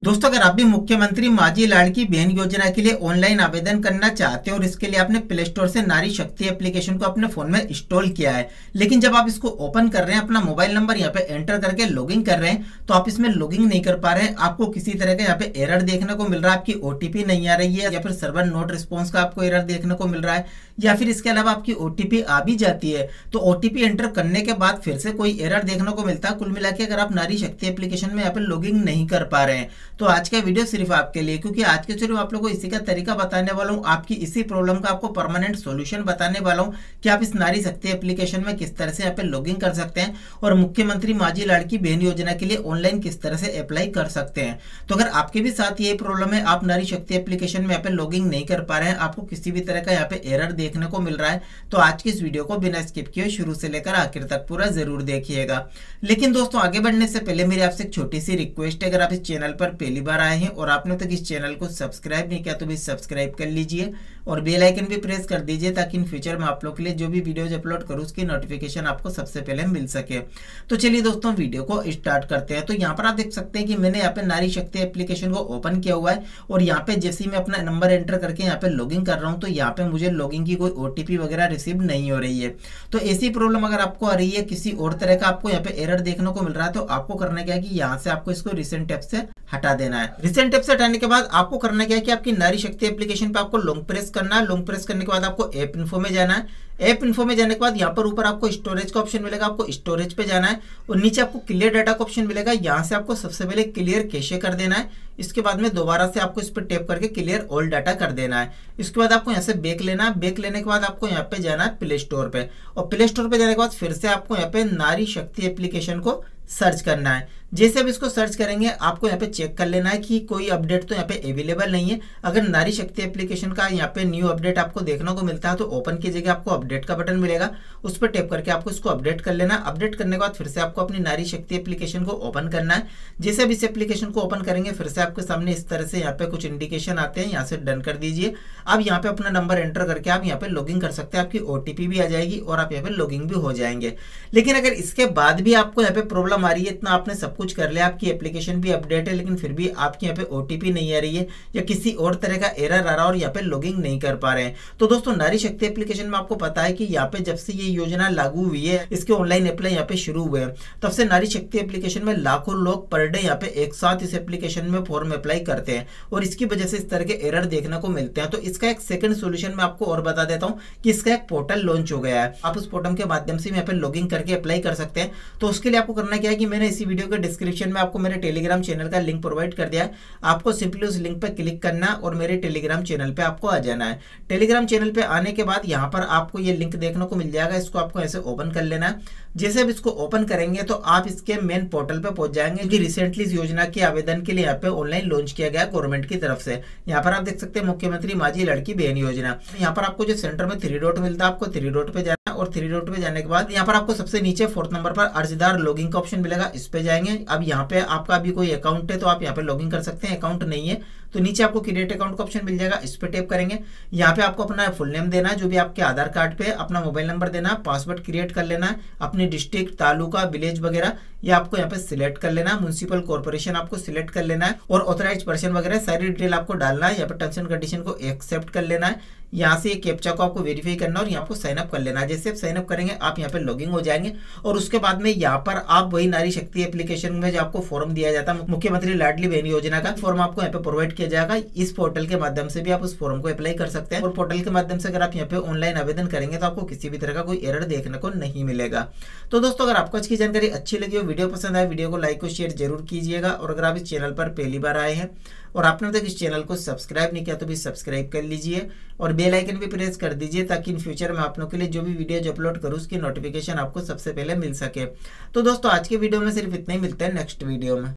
दोस्तों, अगर आप भी मुख्यमंत्री माझी लाड़की बहन योजना के लिए ऑनलाइन आवेदन करना चाहते हैं और इसके लिए आपने प्ले स्टोर से नारी शक्ति एप्लीकेशन को अपने फोन में इंस्टॉल किया है, लेकिन जब आप इसको ओपन कर रहे हैं, अपना मोबाइल नंबर यहाँ पे एंटर करके लॉगिन कर रहे हैं, तो आप इसमें लॉगिन नहीं कर पा रहे हैं। आपको किसी तरह का यहाँ पे एरर देखने को मिल रहा है, आपकी ओटीपी नहीं आ रही है, या फिर सर्वर नोट रिस्पॉन्स का आपको एरर देखने को मिल रहा है, या फिर इसके अलावा आपकी ओटीपी आ भी जाती है तो ओटीपी एंटर करने के बाद फिर से कोई एरर देखने को मिलता है। कुल मिला के अगर आप नारी शक्ति एप्लीकेशन में यहाँ पे लॉगिन नहीं कर पा रहे हैं, तो आज का वीडियो सिर्फ आपके लिए, क्योंकि आज के सिर्फ आप लोगों को इसी का तरीका बताने वाला हूँ, आपकी इसी प्रॉब्लम का आपको परमानेंट सॉल्यूशन बताने वाला हूँ कि आप इस नारी शक्ति एप्लीकेशन में किस तरह से यहाँ पे लॉगिन कर सकते हैं और मुख्यमंत्री माझी लाड़की बहन योजना के लिए ऑनलाइन किस तरह से अप्लाई कर सकते हैं। तो अगर आपके भी साथ ये प्रॉब्लम है, आप नारी शक्ति एप्लीकेशन में यहाँ पे लॉगिन नहीं कर पा रहे हैं, आपको किसी भी तरह का यहाँ पे एरर देखने को मिल रहा है, तो आज की इस वीडियो को बिना स्किप किए शुरू से लेकर आखिर तक पूरा जरूर देखिएगा। लेकिन दोस्तों, आगे बढ़ने से पहले मेरी आपसे एक छोटी सी रिक्वेस्ट है, अगर आप इस चैनल पर पहली बार आए हैं और आपने तक इस चैनल को सब्सक्राइब नहीं किया तो भी सब्सक्राइब कर लीजिए और बेल आइकन भी प्रेस कर दीजिए, ताकि इन फ्यूचर में आप लोग के लिए जो भी वीडियोज अपलोड करूँ उसकी नोटिफिकेशन आपको सबसे पहले मिल सके। तो चलिए दोस्तों, वीडियो को स्टार्ट करते हैं। तो यहाँ पर आप देख सकते हैं कि मैंने यहाँ पे नारी शक्ति एप्लीकेशन को ओपन किया हुआ है और यहाँ पे जैसे ही मैं अपना नंबर एंटर करके यहाँ पे लॉगिन कर रहा हूँ, तो यहाँ पे मुझे लॉगिन की कोई ओटीपी वगैरह रिसीव नहीं हो रही है। तो ऐसी प्रॉब्लम अगर आपको आ रही है, किसी और तरह का आपको यहाँ पे एरर देखने को मिल रहा है, तो आपको करना क्या है कि यहाँ से आपको इसको रिसेंट ऐप से हटा देना है। रिसेंट ऐप से हटाने के बाद आपको करना क्या है कि आपकी नारी शक्ति एप्लीकेशन पे आपको लॉन्ग प्रेस करना है। लॉन्ग प्रेस करने के बाद आपको ऐप इन्फो में जाना है। ऐप इन्फो में जाने के बाद यहाँ पर ऊपर आपको स्टोरेज का ऑप्शन मिलेगा, आपको स्टोरेज पे जाना है और नीचे आपको क्लियर डाटा का ऑप्शन मिलेगा। यहाँ से आपको सबसे पहले क्लियर कैशे कर देना है। इसके बाद में दोबारा से आपको इस पर टैप करके क्लियर ऑल डाटा कर देना है। इसके बाद आपको यहाँ से बैक लेना है। बैक लेने के बाद आपको यहाँ पे जाना है प्ले स्टोर पे, और प्ले स्टोर पे जाने के बाद फिर से आपको यहाँ पे नारी शक्ति एप्लीकेशन को सर्च करना है। जैसे अब इसको सर्च करेंगे, आपको यहाँ पे चेक कर लेना है कि कोई अपडेट तो यहाँ पे अवेलेबल नहीं है। अगर नारी शक्ति एप्लीकेशन का यहाँ पे न्यू अपडेट आपको देखने को मिलता है, तो ओपन की जगह आपको अपडेट का बटन मिलेगा, उस पर टैप करके आपको इसको अपडेट कर लेना है। अपडेट करने के बाद फिर से आपको अपनी नारी शक्ति एप्लीकेशन को ओपन करना है। जैसे अब इस एप्लीकेशन को ओपन करेंगे, फिर से आपके सामने इस तरह से यहाँ पे कुछ इंडिकेशन आते हैं, यहाँ से डन कर दीजिए। अब यहाँ पे अपना नंबर एंटर करके आप यहाँ पे लॉगिन कर सकते हैं, आपकी ओटीपी भी आ जाएगी और आप यहाँ पे लॉगिन भी हो जाएंगे। लेकिन अगर इसके बाद भी आपको यहाँ पे प्रॉब्लम आ रही है, इतना आपने सब कुछ कर लिया, आपकी एप्लीकेशन भी अपडेट है, लेकिन फिर भी आपकी यहाँ पे ओटीपी नहीं आ रही है या किसी और तरह का एरर आ रहा है और यहाँ पे लॉगिन नहीं कर पा रहे हैं, तो दोस्तों नारी शक्ति एप्लीकेशन में आपको पता है कि यहाँ पे जब से ये योजना लागू हुई है, इसके ऑनलाइन अप्लाई यहाँ पे शुरू हुए हैं, तब से नारी शक्ति एप्लीकेशन में लाखों लोग पर डे यहाँ पे एक साथ इस एप्लीकेशन में फॉर्म अप्लाई करते हैं और इसकी वजह से इस तरह के एरर देखने को मिलते हैं। तो इसका एक सेकंड सोल्यूशन मैं आपको और बता देता हूँ कि इसका एक पोर्टल लॉन्च हो गया है। आप उस पोर्टल के माध्यम से यहाँ पे लॉगिन करके अप्लाई कर सकते हैं। तो उसके लिए आपको करना क्या है कि मैंने इसी वीडियो के डिस्क्रिप्शन में आपको मेरे टेलीग्राम चैनल का लिंक प्रोवाइड कर दिया है। आपको सिंपली उस लिंक पर क्लिक करना और मेरे टेलीग्राम चैनल पे आपको आ जाना है। टेलीग्राम चैनल पे आने के बाद यहाँ पर आपको ये लिंक देखने को मिल जाएगा, इसको आपको ऐसे ओपन कर लेना है। जैसे अब इसको ओपन करेंगे तो आप इसके मेन पोर्टल पे पहुंच जाएंगे, कि रिसेंटली इस योजना के आवेदन के लिए यहाँ पे ऑनलाइन लॉन्च किया गया गवर्नमेंट की तरफ से। यहाँ पर आप देख सकते हैं मुख्यमंत्री माझी लड़की बहन योजना। यहाँ पर आपको जो सेंटर में 3 डॉट मिलता है, आपको 3 डॉट पे जाना और 3 डॉट पे जाने के बाद यहाँ पर आपको सबसे नीचे 4th नंबर पर अर्जदार लॉगिन का ऑप्शन मिलेगा, इस पे जाएंगे। अब यहाँ पे आपका अभी कोई अकाउंट है तो आप यहाँ पे लॉगिन कर सकते हैं, अकाउंट नहीं है तो नीचे आपको क्रिएट अकाउंट का ऑप्शन मिल जाएगा, इस पे टैप करेंगे। यहाँ पे आपको अपना फुल नेम देना है, जो भी आपके आधार कार्ड पे, अपना मोबाइल नंबर देना है, पासवर्ड क्रिएट कर लेना है, अपनी डिस्ट्रिक्ट, तालुका, विलेज वगैरह ये आपको यहाँ पे सिलेक्ट कर लेना है, म्युनिसिपल कॉर्पोरेशन आपको सिलेक्ट कर लेना है और ऑथराइज्ड पर्सन वगैरह सारी डिटेल आपको डालना है। यहाँ पे टर्म्स एंड कंडीशन को एक्सेप्ट कर लेना है, यहाँ से ये कैप्चा को आपको वेरीफाई करना और यहाँ आपको साइन अप कर लेना है। जैसे आप साइन अप करेंगे, आप यहाँ पे लॉगिन हो जाएंगे और उसके बाद में यहाँ पर आप वही नारी शक्ति एप्लीकेशन में जो आपको फॉर्म दिया जाता है मुख्यमंत्री लाडली बहन योजना का फॉर्म आपको यहाँ पे प्रोवाइड किया जाएगा। इस पोर्टल के माध्यम से भी आप उस फॉर्म को अप्लाई कर सकते हैं और पोर्टल के माध्यम से अगर आप यहाँ पे ऑनलाइन आवेदन करेंगे तो आपको किसी भी तरह का कोई एरर देखने को नहीं मिलेगा। तो दोस्तों, अगर आपको आज की जानकारी अच्छी लगी हो, वीडियो पसंद आए, वीडियो को लाइक और शेयर जरूर कीजिएगा और अगर आप इस चैनल पर पहली बार आए हैं और आपने तक इस चैनल को सब्सक्राइब नहीं किया तो भी सब्सक्राइब कर लीजिए और बेल आइकन भी प्रेस कर दीजिए, ताकि इन फ्यूचर में आप लोगों के लिए जो भी वीडियो अपलोड करूँ उसकी नोटिफिकेशन आपको सबसे पहले मिल सके। तो दोस्तों, आज के वीडियो में सिर्फ इतना ही, मिलते हैं नेक्स्ट वीडियो में।